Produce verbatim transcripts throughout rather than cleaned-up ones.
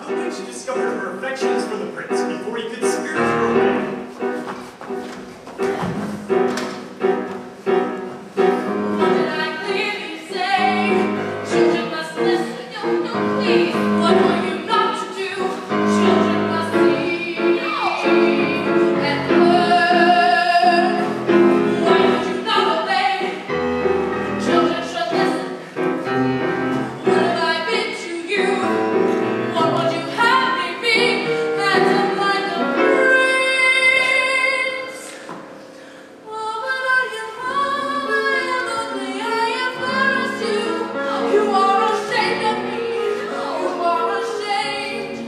when she discovered her affections for the prince before he could spirit her away. What did I clearly say? Children must listen. No, no, please. What were you not to do? Children must see and learn. Why would you not obey? Children should listen. What have I been to you? What would you have me be? Handsome like a prince. Oh, but I am wrong. I am ugly. I embarrass you. You are ashamed of me. You are ashamed.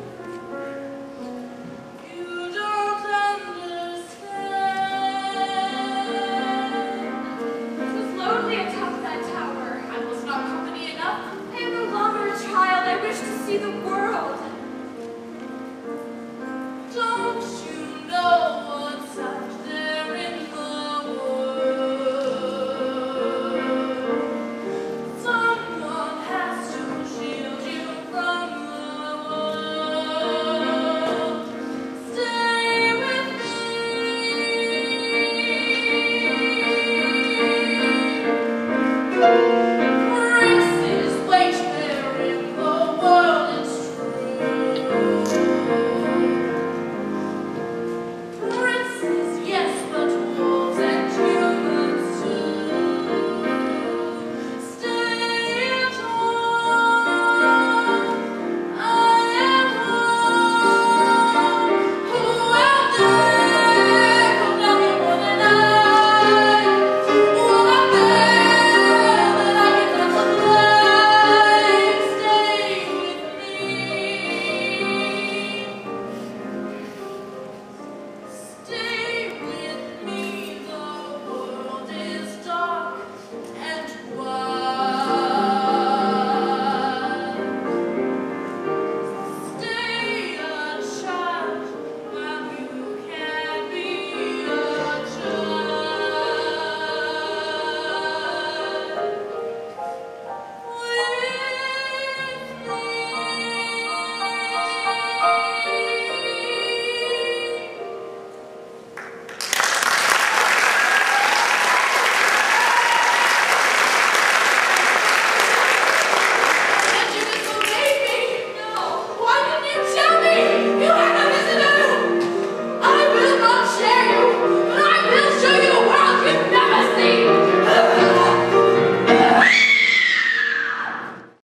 You don't understand. It was lonely atop that tower. I was not company enough. I am no longer a child. I wish to see the world.